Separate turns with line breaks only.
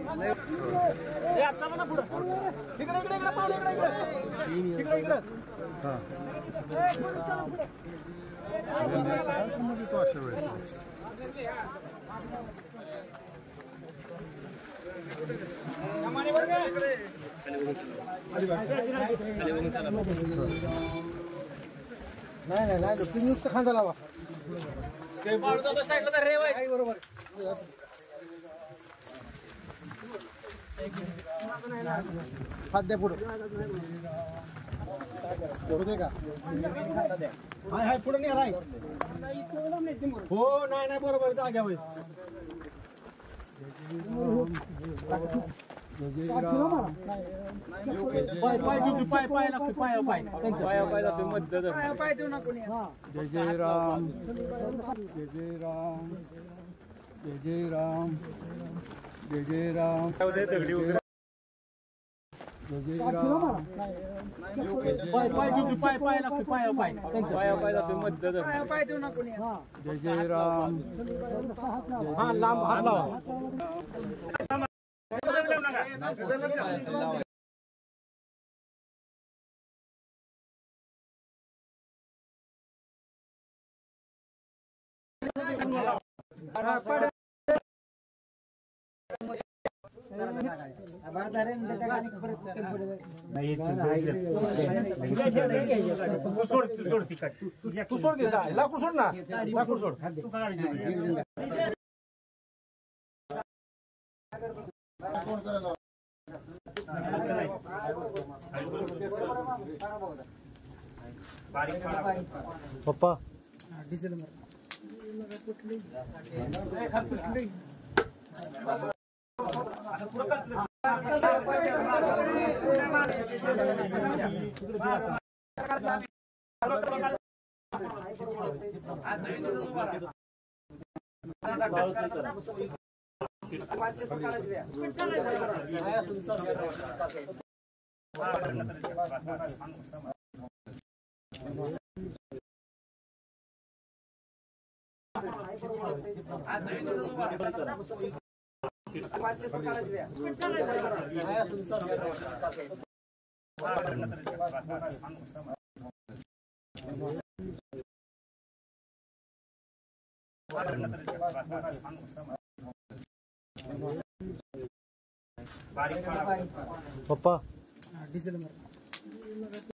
चला ना पुढे इकडे इकडे इकडे पाहू इकडे इकडे इकडे इकडे नाही नाही तुम्ही नुसतं खांदा लावा साईडला रे बरोबर हात द्या पुढे दे का हाय हाय पुढे नाही राय हो नाही नाही बरोबर जाग्या होईल
जय जय राम जय जय राम जय जय राम जय जय राम जय जय राम जय जय राम
हा लांब हात लावा तू सोड लाकूड सोड ना लाकूड सोड पप्पा डिझेल पप्पा डिझेल